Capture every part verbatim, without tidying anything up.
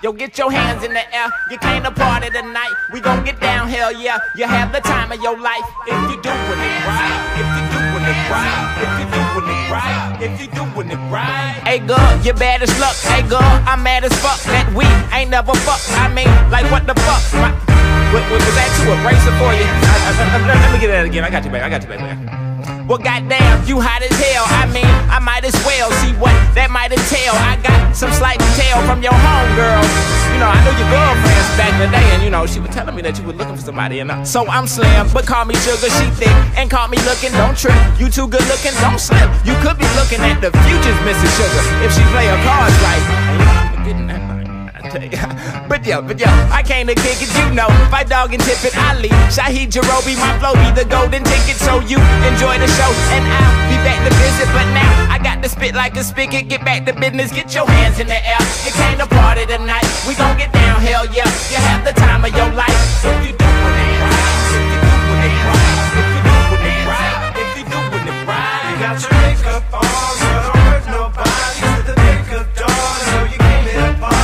Yo, get your hands in the air. You came to party tonight. We gon' get down, hell yeah. You have the time of your life if you doing it right. If you doing it right. If you doing it right. If you doing it right. Hey girl, you bad as luck. Hey girl, I'm mad as fuck that we ain't never fucked. I mean, like what the fuck? My, what, what was that too abrasive for you? I, I, I, let, let me get that again. I got you back. I got you back, man. Well, goddamn, you hot as hell. I mean, I might as well see what that might entail. I got some slight detail from your homegirl. You know, I knew your girlfriends back in the day, and you know, she was telling me that you were looking for somebody. And I, so I'm slim, but call me sugar. She thick and call me looking. Don't trip. You too good looking. Don't slip. You could be looking at the future's Missus Sugar if she play her cards right. And you know, I'm forgetting that. But yo, but yo, I came to kick it, you know. Fight dog and tip it, Ali, Shaheed Jarobi, my flow be the golden ticket. So you enjoy the show, and I'll be back to visit. But now I got to spit like a spigot. Get back to business, get your hands in the air. You came to party tonight. We gon' get down, hell yeah. You have the time of your life if you doing it right. If you doing it right. If you doing it right. If you doing it right. You got your makeup on, so don't hurt nobody. To the break of dawn, so you came here to party.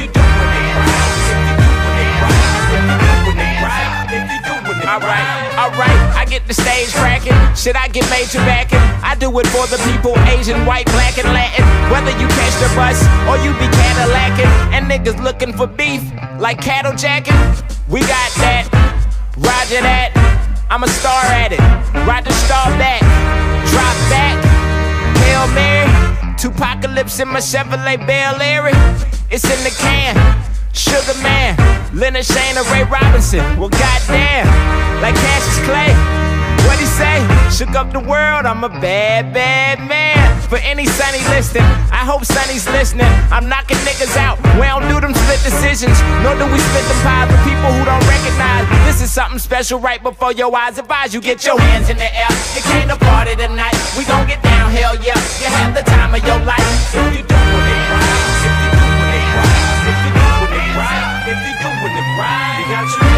Alright, alright, I get the stage cracking. Should I get major backing? I do it for the people, Asian, white, black, and Latin. Whether you catch the bus or you be Cadillacing, and niggas looking for beef like cattle jacking. We got that, roger that. I'm a star at it. Roger star back, drop back, Hail Mary. Tupacalypse in my Chevrolet Bel Air. It's in the can. Sugar Man, Leonard Shane or Ray Robinson. Well, goddamn, like Cassius Clay. What'd he say? Shook up the world, I'm a bad, bad man. For any Sonny listening, I hope Sonny's listening. I'm knocking niggas out, we don't do them split decisions. Nor do we split them pies with people who don't recognize. This is something special right before your eyes. Advise you get your hands in the air. You came to party tonight, we gon' get down, hell yeah. You have the time of your life if you doing it right. If you doing it right. If you doing it right. If you doing it right. You got your